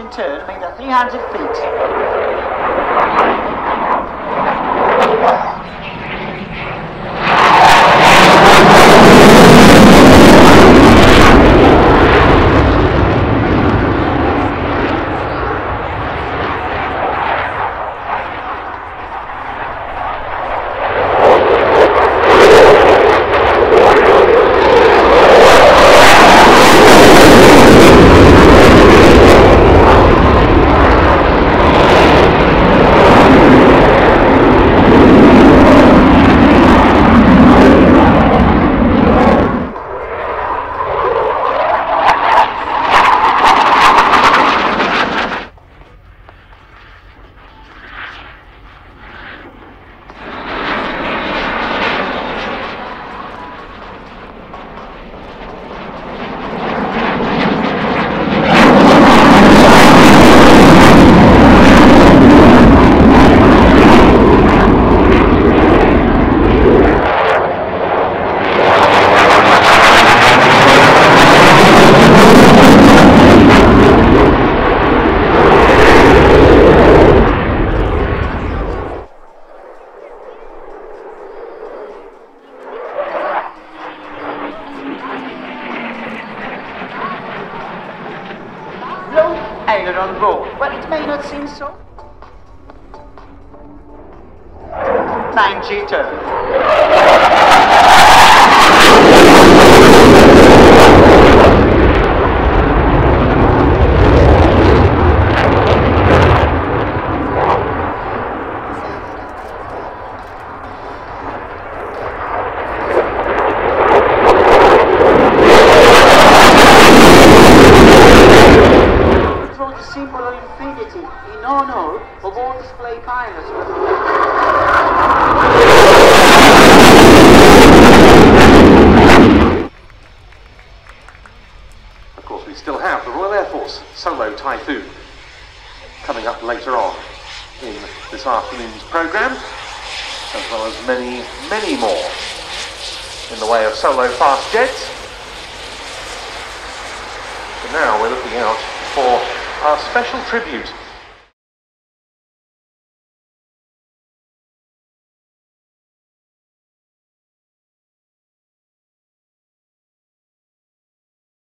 approach and turn made at 300 feet. Aileron roll. Well, it may not seem so. 9G turn. Symbol of infinity in honor of all display pilots. Of course, we still have the Royal Air Force Solo Typhoon coming up later on in this afternoon's programme, as well as many, many more in the way of solo fast jets. But now we're looking out for our special tribute